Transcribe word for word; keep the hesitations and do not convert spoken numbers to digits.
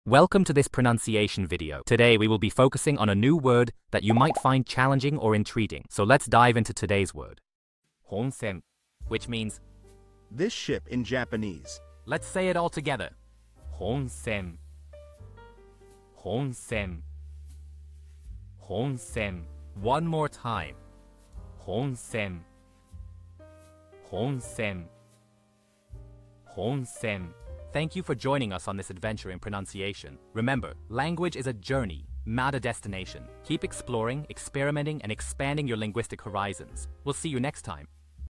Welcome to this pronunciation video. Today we will be focusing on a new word that you might find challenging or intriguing. So let's dive into today's word. honsen, which means this ship in Japanese. Let's say it all together. honsen. honsen. honsen. One more time. honsen. honsen. honsen. Thank you for joining us on this adventure in pronunciation. Remember, language is a journey, not a destination. Keep exploring, experimenting, and expanding your linguistic horizons. We'll see you next time.